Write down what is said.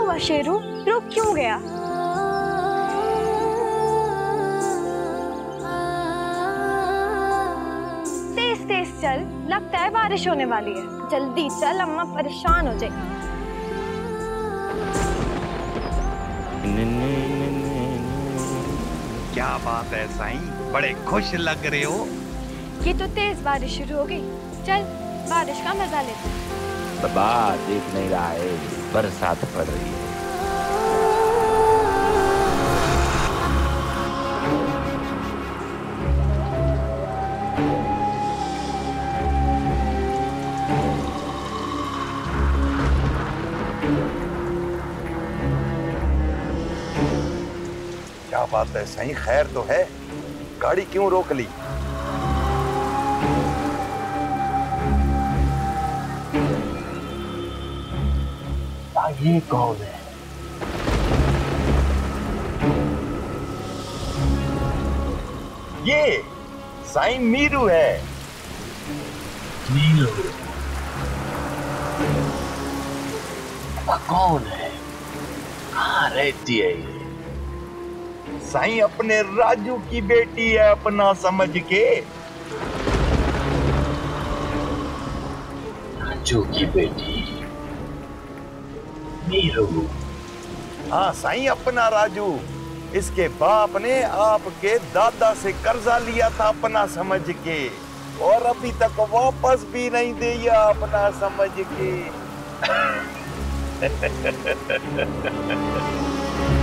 हुआ शेरू, रुक क्यों गया? तेज तेज चल, लगता है बारिश होने वाली है। जल्दी चल, अम्मा परेशान हो जाएगी। क्या बात है साईं, बड़े खुश लग रहे हो। ये तो तेज बारिश शुरू हो गई। चल बारिश का मजा लेते हैं। बाबा देख नहीं रहा है, बरसात पड़ रही है। क्या बात है साईं, खैर तो है? गाड़ी क्यों रोक ली? ये कौन है? ये साईं मीरू है। मीरू? कौन है? कहाँ रहती है ये? साईं अपने राजू की बेटी है, अपना समझ के। राजू की बेटी मीरू? हाँ साईं, अपना राजू। इसके बाप ने आपके दादा से कर्जा लिया था अपना समझ के, और अभी तक वापस भी नहीं दिया अपना समझ के।